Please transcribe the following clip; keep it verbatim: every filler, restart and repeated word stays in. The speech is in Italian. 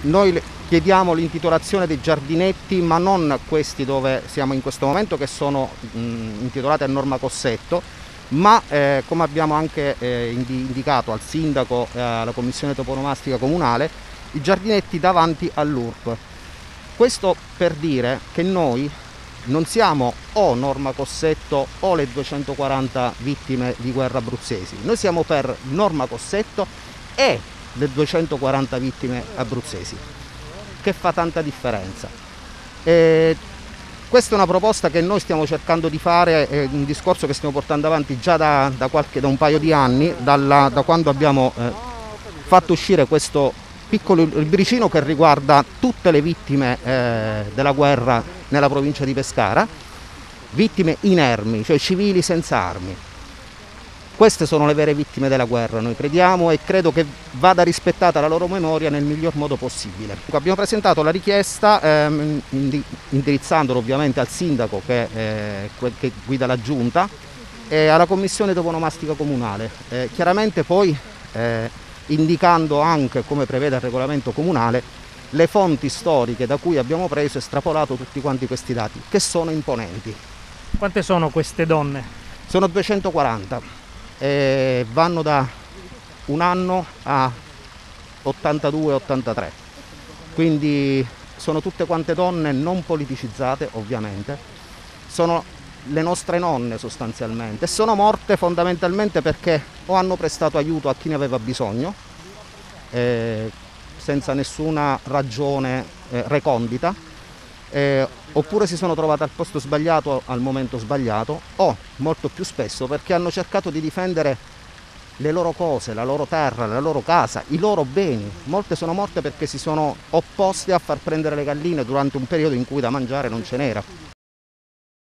Noi chiediamo l'intitolazione dei giardinetti, ma non questi dove siamo in questo momento, che sono mh, intitolati a Norma Cossetto, ma eh, come abbiamo anche eh, indicato al sindaco e alla commissione toponomastica comunale, i giardinetti davanti all'U R P. Questo per dire che noi non siamo o Norma Cossetto o le duecentoquaranta vittime di guerra abruzzesi, noi siamo per Norma Cossetto e le duecentoquaranta vittime abruzzesi, che fa tanta differenza. E questa è una proposta che noi stiamo cercando di fare, è un discorso che stiamo portando avanti già da, da, qualche, da un paio di anni, dalla, da quando abbiamo eh, fatto uscire questo piccolo libricino che riguarda tutte le vittime eh, della guerra nella provincia di Pescara, vittime inermi, cioè civili senza armi. Queste sono le vere vittime della guerra, noi crediamo, e credo che vada rispettata la loro memoria nel miglior modo possibile. Abbiamo presentato la richiesta ehm, indirizzandolo ovviamente al sindaco che, eh, che guida la giunta e alla commissione toponomastica comunale, eh, chiaramente poi eh, indicando anche, come prevede il regolamento comunale, le fonti storiche da cui abbiamo preso e estrapolato tutti quanti questi dati, che sono imponenti. Quante sono queste donne? Sono duecentoquaranta. E vanno da un anno a ottantadue ottantatré, quindi sono tutte quante donne non politicizzate, ovviamente, sono le nostre nonne sostanzialmente, sono morte fondamentalmente perché o hanno prestato aiuto a chi ne aveva bisogno eh, senza nessuna ragione eh, recondita, Eh, oppure si sono trovate al posto sbagliato al momento sbagliato, o molto più spesso perché hanno cercato di difendere le loro cose, la loro terra, la loro casa, i loro beni. Molte sono morte perché si sono opposte a far prendere le galline durante un periodo in cui da mangiare non ce n'era.